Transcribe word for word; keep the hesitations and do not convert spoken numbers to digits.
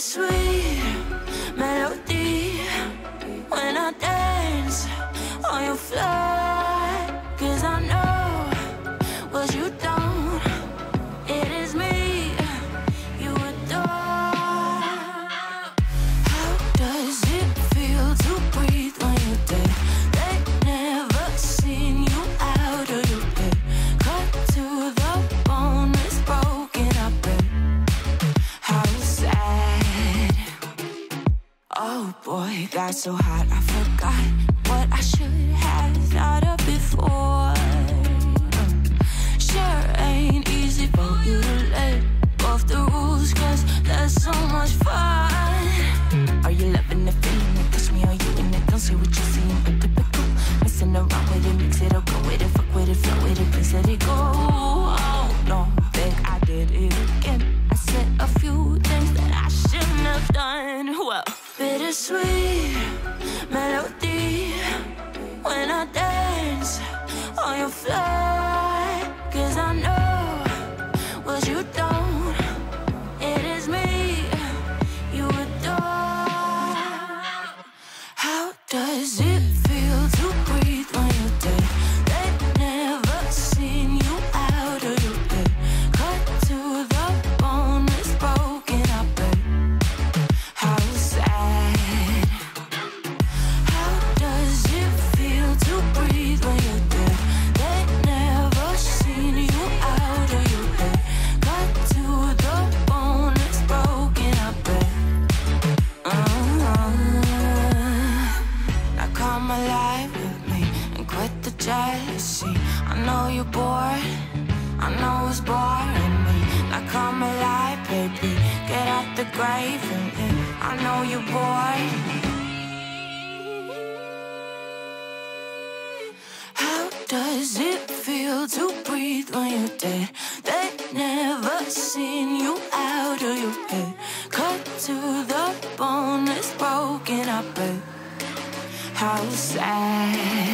bittersweet melody when I dance on your floor. Cause I know what you don't, it is me you adore. How does it feel to breathe when you're dead? They never seen you out of your bed. Cut to the bone, it's broken, I bet. How sad. Oh boy, got so hot I forgot what I should have thought of before. Sure ain't easy for you to let go of the rules, cause there's so much fun. Are you loving the feeling it? Touch me, are you in it? Don't see what you're seeing, but typical. Messing around with it, mix it up, go with it, fuck with it, flow with it, please let it go. Oh no, think I did it again. I said a few things that I shouldn't have done. Well, bittersweet melody when I dance on your floor. Cause I know what you don't, it is me you adore. How does it feel to breathe when you're dead? They've never seen you out of your bed. Cut to the bone, it's broken, I bet. How sad. How does it feel to breathe when you're dead? They've never seen you out of your bed. Cut to the bone, it's broken, I bet. Uh-huh. Now come alive with me and quit the jealousy. I know you're bored, I know it's boring me. Now come alive, baby, get out the grave and live. I know you're bored. How does it feel to breathe when you're dead? They never seen you out of your bed. Cut to the bone, it's broken, I bet. How sad.